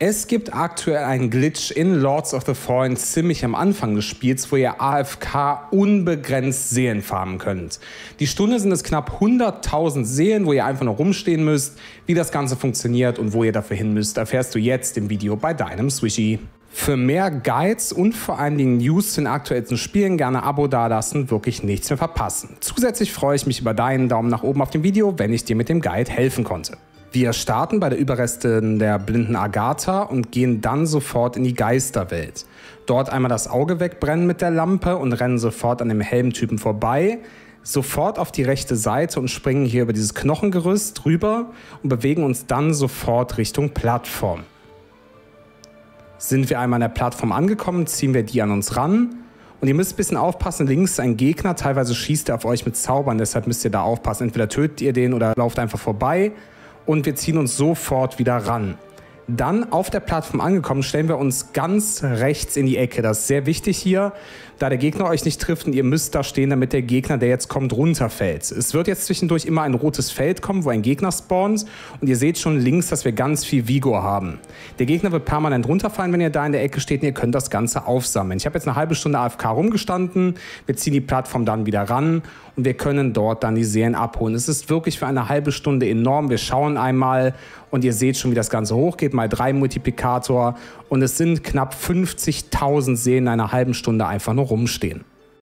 Es gibt aktuell einen Glitch in Lords of the Fallen ziemlich am Anfang des Spiels, wo ihr AFK unbegrenzt Seelen farmen könnt. Die Stunde sind es knapp 100.000 Seelen, wo ihr einfach nur rumstehen müsst. Wie das Ganze funktioniert und wo ihr dafür hin müsst, erfährst du jetzt im Video bei deinem Swishy. Für mehr Guides und vor allen Dingen News zu den aktuellsten Spielen gerne ein Abo dalassen, wirklich nichts mehr verpassen. Zusätzlich freue ich mich über deinen Daumen nach oben auf dem Video, wenn ich dir mit dem Guide helfen konnte. Wir starten bei der Überresten der blinden Agatha und gehen dann sofort in die Geisterwelt. Dort einmal das Auge wegbrennen mit der Lampe und rennen sofort an dem Helmtypen vorbei, sofort auf die rechte Seite und springen hier über dieses Knochengerüst rüber und bewegen uns dann sofort Richtung Plattform. Sind wir einmal an der Plattform angekommen, ziehen wir die an uns ran. Und ihr müsst ein bisschen aufpassen, links ist ein Gegner, teilweise schießt er auf euch mit Zaubern, deshalb müsst ihr da aufpassen. Entweder tötet ihr den oder lauft einfach vorbei. Und wir ziehen uns sofort wieder ran. Dann auf der Plattform angekommen, stellen wir uns ganz rechts in die Ecke. Das ist sehr wichtig hier, da der Gegner euch nicht trifft und ihr müsst da stehen, damit der Gegner, der jetzt kommt, runterfällt. Es wird jetzt zwischendurch immer ein rotes Feld kommen, wo ein Gegner spawnt. Und ihr seht schon links, dass wir ganz viel Vigor haben. Der Gegner wird permanent runterfallen, wenn ihr da in der Ecke steht und ihr könnt das Ganze aufsammeln. Ich habe jetzt eine halbe Stunde AFK rumgestanden. Wir ziehen die Plattform dann wieder ran und wir können dort dann die Seelen abholen. Es ist wirklich für eine halbe Stunde enorm. Wir schauen einmal und ihr seht schon, wie das Ganze hochgeht. Mal 3 Multiplikator und es sind knapp 50.000 Seelen in einer halben Stunde einfach nur rumstehen.